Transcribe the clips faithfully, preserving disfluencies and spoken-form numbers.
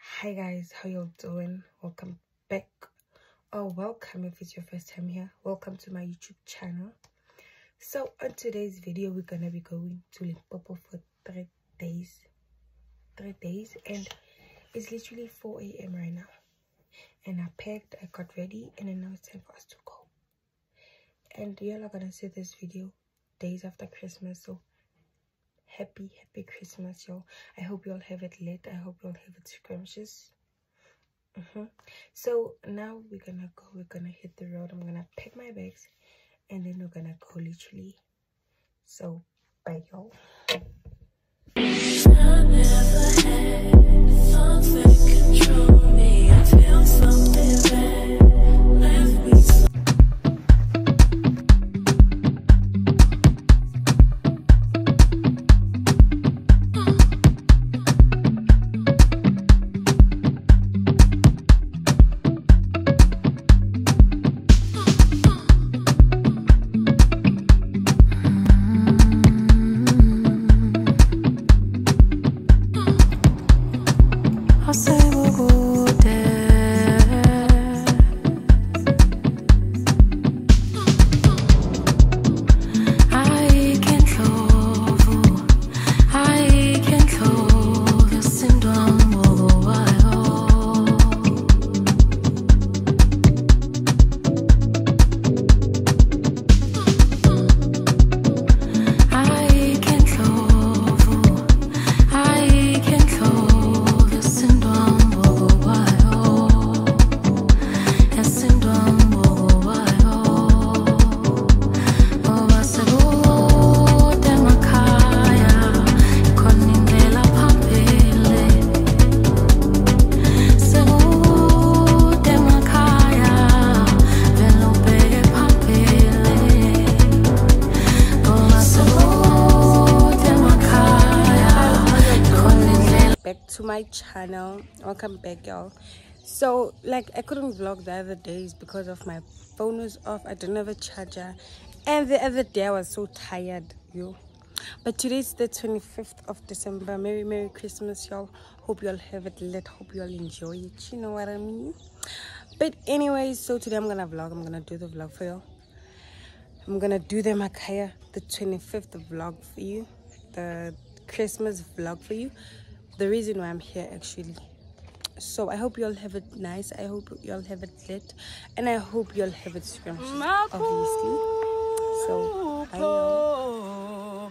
Hi guys, how y'all doing? Welcome back. Oh, welcome if it's your first time here. Welcome to my YouTube channel. So on today's video, we're gonna be going to Limpopo for three days. Three days, and it's literally four A M right now. And I packed, I got ready, and then now it's time for us to go. And y'all are gonna see this video days after Christmas, so happy happy Christmas, y'all. I hope y'all have it lit. I hope y'all have it scrumptious. Mm-hmm. So now we're gonna go, we're gonna hit the road. I'm gonna pack my bags and then we're gonna go literally. So bye, y'all. I never had something control me. I feel something bad left me so to my channel. Welcome back, y'all. So like I couldn't vlog the other days because of my phone was off. I didn't have a charger, and the other day I was so tired, yo. But today's the twenty-fifth of December. Merry Merry Christmas, y'all. Hope y'all have it lit. Hope y'all enjoy it, you know what I mean. But anyways, so today I'm gonna vlog. I'm gonna do the vlog for y'all. I'm gonna do the Makaya the twenty-fifth vlog for you, the Christmas vlog for you. The reason why I'm here actually. So I hope you all have it nice. I hope you all have it lit, and I hope you all have it scrumptious, obviously. So bye, y'all.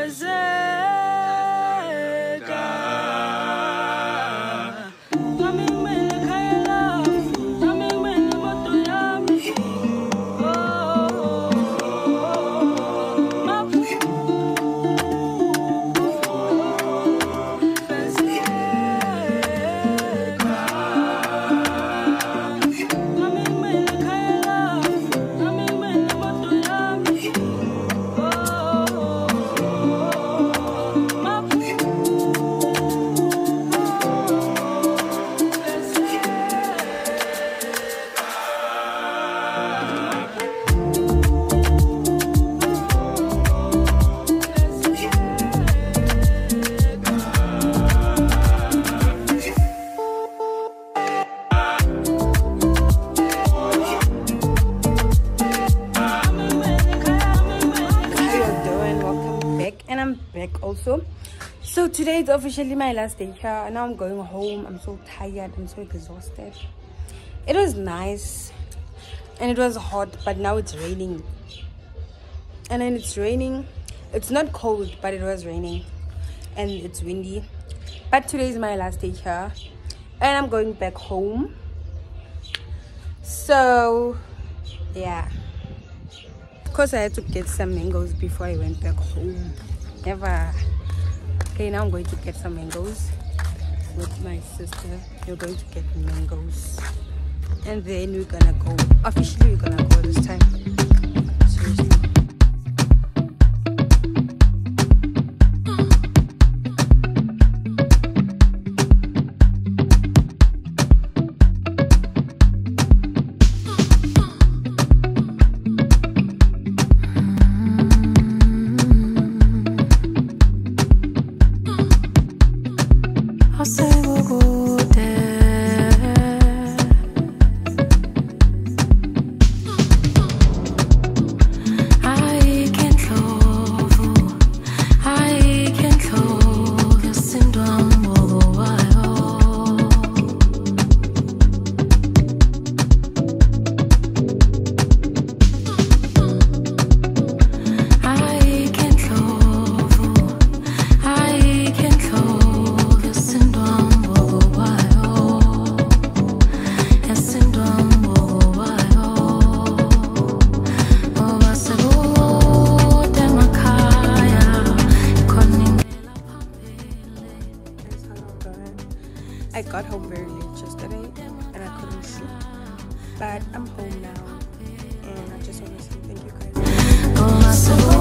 Back also. So today is officially my last day here, and now I'm going home. I'm so tired, I'm so exhausted. It was nice and it was hot, but now it's raining, and then it's raining. It's not cold, but it was raining, and it's windy. But today is my last day here, and I'm going back home. So yeah, of course I had to get some mangoes before I went back home. Never. Okay, now I'm going to get some mangoes with my sister. We're going to get mangoes, and then we're gonna go. Officially, we're gonna go this time. Seriously. I'll say we'll go there. I got home very late yesterday and I couldn't sleep, but I'm home now and I just want to say thank you guys.